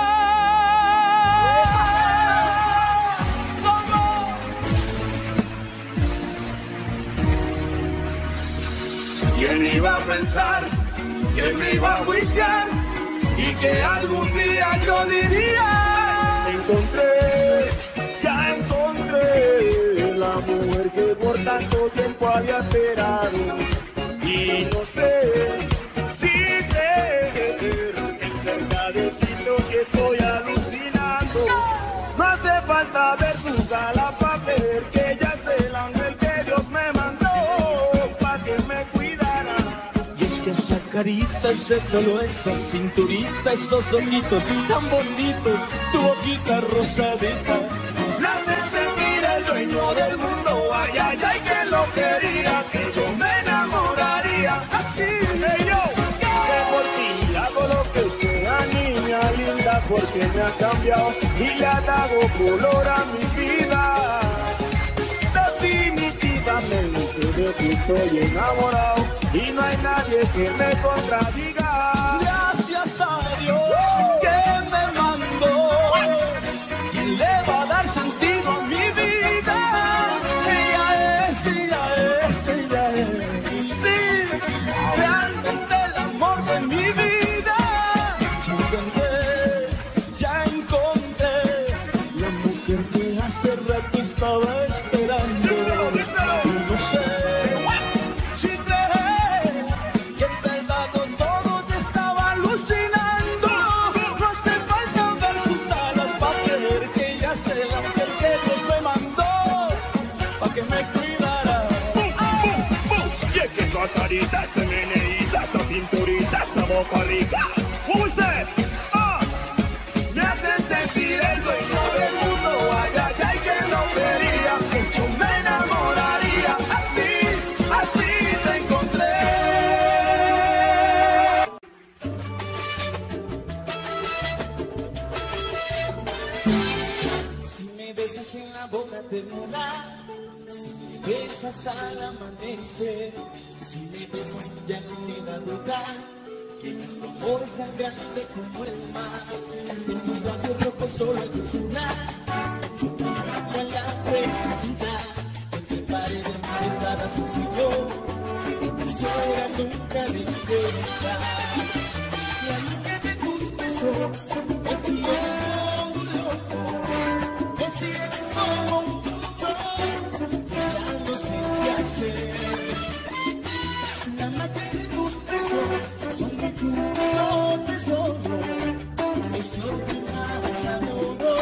¿Quién iba a pensar que me iba a juiciar y que algún día yo diría? Ya encontré la mujer que por tanto tiempo había esperado. Y no sé si creer, en verdad decirlo si estoy alucinando. No hace falta ver su sala para ver que ella es el ángel que Dios me mandó para que me cuidara. Y es que esa carita, ese pelo, esa cinturita, esos ojitos tan bonitos, tu boquita rosadita, me hace sentir el dueño del mundo. Ay, ay, ay, que lo quería, que yo me enamoraría. Así de yo, que por ti hago lo que sea, niña linda, porque me ha cambiado y le ha dado color a mi vida. Definitivamente de ti estoy enamorado y no hay nadie que me contradiga. Gracias a Dios que me mandó. ¿Quién le va a dar sentido a mi vida? Ella es. Sí, realmente el amor de mi vida. Ya encontré la mujer que hace rato estaba esperando. Y no sé si creer que en verdad todo te estaba alucinando. No hace falta ver sus alas para creer que ella es el ángel que Dios me mandó para que me cuidara. Y es que esa carita, esa meneíta, esa cinturita, esa boca rica. What was that? Me hace sentir el dueño del mundo. Ay, ay, ay, que no quería, que yo me enamoraría. Así te encontré. Si me besas en la boca te mola, si me besas al amanecer, si me besas ya no queda duda que nuestro amor es tan grande como el mar. En tus labios rojos solo hay una, yo te llamo a la felicidad. Entre paredes pesadas sucedió, que quisiera nunca despertar. Y a mí que de tus besos me tiene loco, me tiene como un tutor, ya no sé qué hacer. Nada más que de tus besos son mi puro tesoro, es lo que más adoro.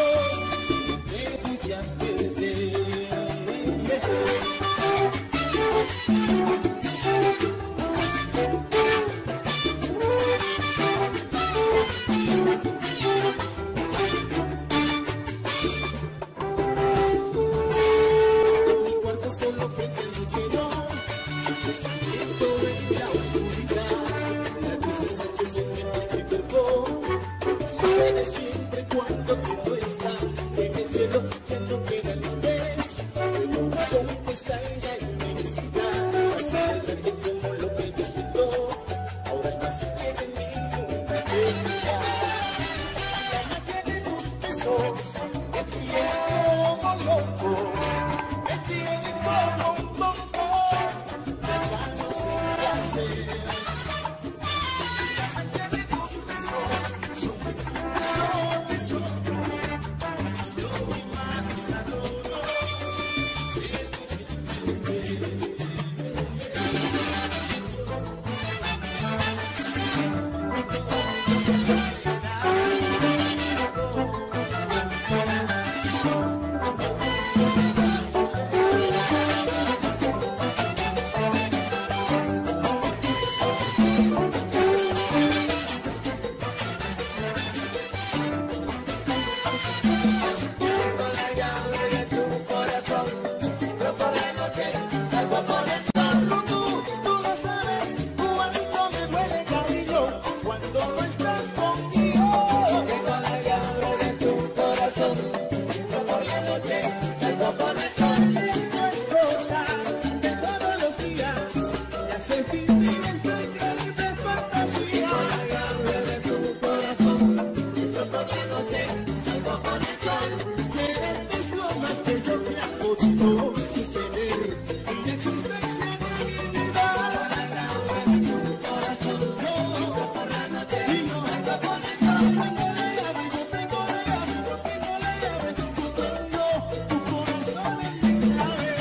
salgo con el sol. Esto es cosa de todos los días, me hace vivir en tu increíble fantasía. Con la llave de tu corazón, yo por la noche salgo con el sol. Quererte es lo más que yo te ha podido suceder y de existencia en mi vida. Con la llave de tu corazón, yo por la noche salgo con el sol. Tengo la llave, yo tengo la llave, yo tengo la llave, yo tengo tu corazón en mi llave.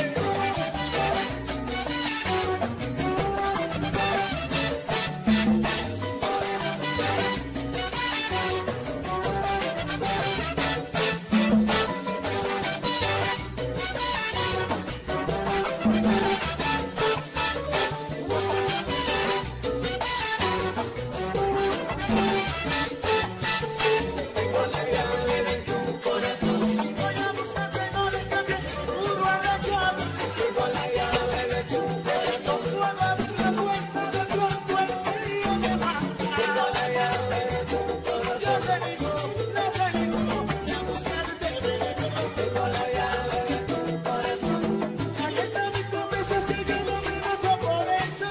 Tengo la llave de tu corazón, Voy a buscarte, no le cambies seguro a la llave. tengo la llave de tu corazón, Puedo abrir la puerta de pronto el frío me mata. tengo la llave de tu Yo corazón, te digo, voy a buscarte, tengo la llave de tu corazón. calienta mi cabeza, que yo no me gozo por eso.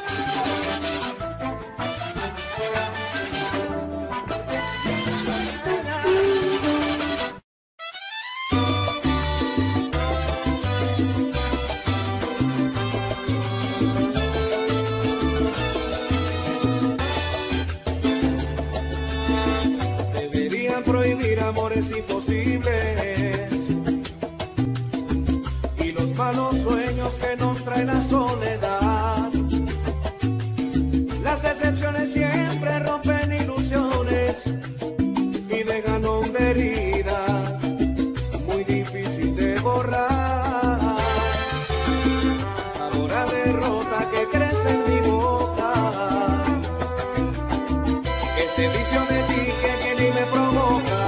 Deberían prohibir amores imposibles y los malos sueños que nos trae la soledad. Las decepciones siempre rompen ilusiones y dejan honda herida muy difícil de borrar. Sabor a derrota que crece en mi boca, ese vicio de ti que viene y me provoca.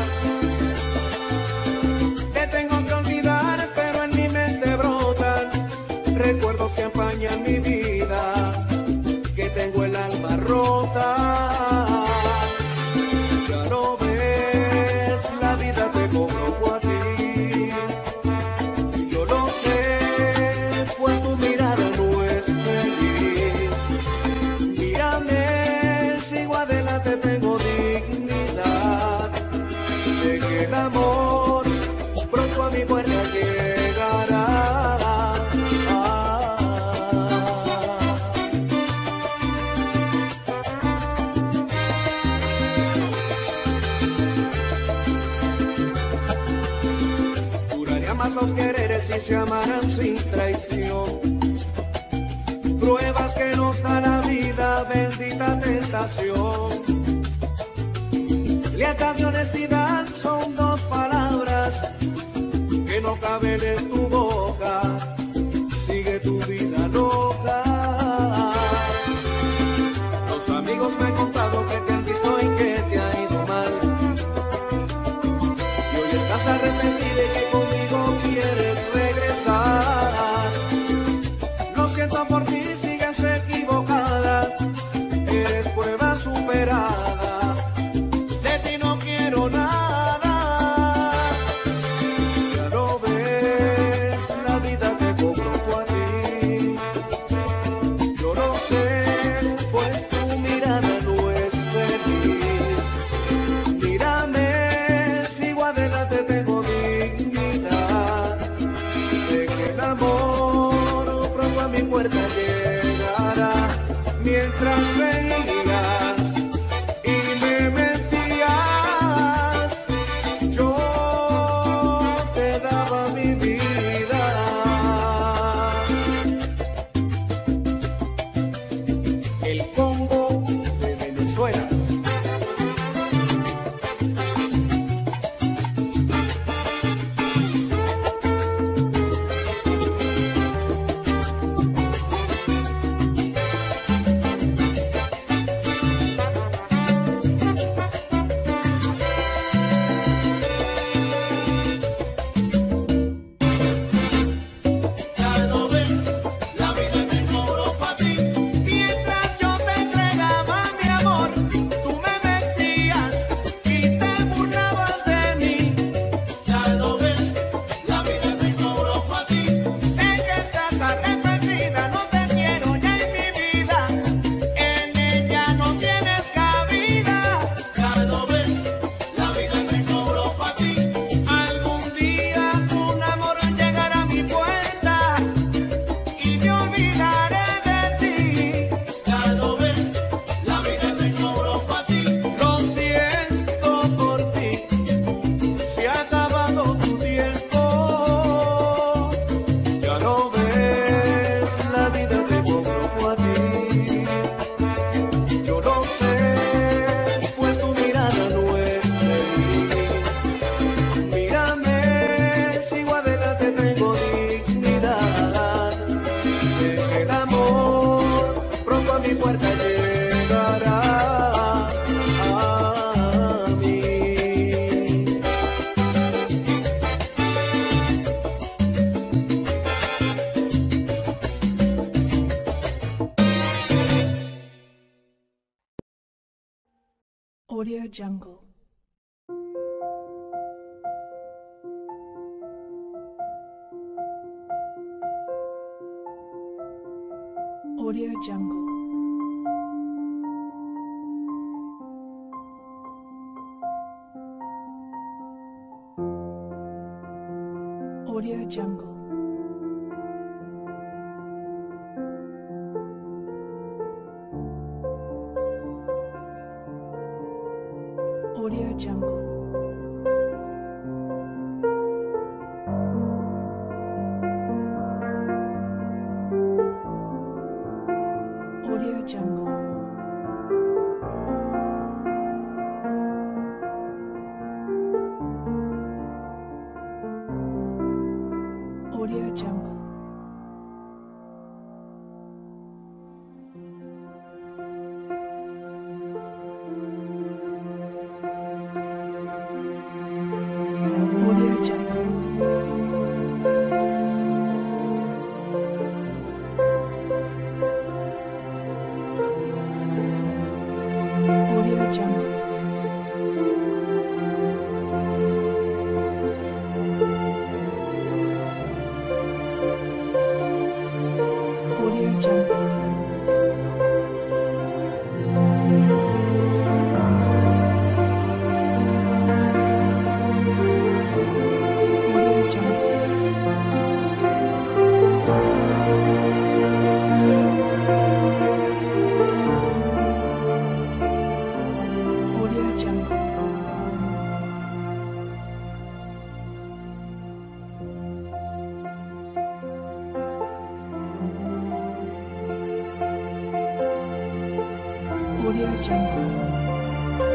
Te tengo que olvidar, pero en mi mente brotan recuerdos que empañan mi vida, que tengo el alma rota. Ya no ves, la vida te cobró fue a ti. Yo lo sé, pues tu mirada no es feliz. Mírame, sigo adelante, tengo dignidad. Sé que el amor pronto a mi puerta llegará. Duraría más los quereres si se amaran sin traición. Pruebas que nos da la vida, bendita tentación. Lealtad y honestidad son dos palabras que no caben en tu boca. Sigue tu vida loca. Los amigos me han contado que te han visto y que te ha ido mal. Y hoy estás arrepentida y que conmigo quieres regresar. Lo siento por ti, sigues equivocada. Eres prueba superada. De ti no quiero nada. Ya lo ves. Audio Jungle. Audio Jungle. Audio Jungle. Audio Jungle. Audio Jungle. Audio Jungle. Audio Jungle. Audio Jungle. Audio Jungle. Audio Jungle. Audio Jungle. Audio Jungle.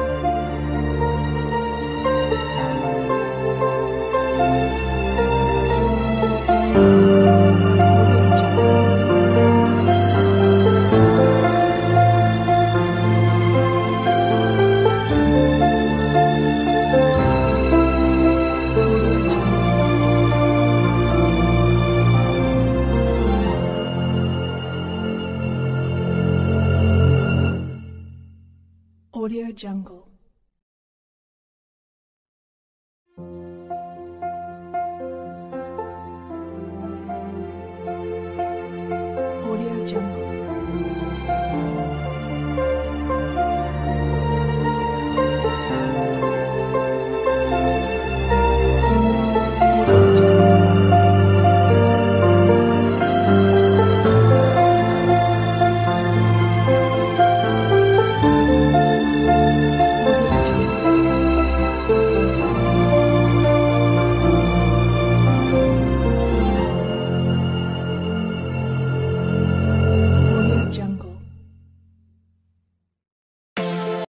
Audio Jungle. Audio Jungle.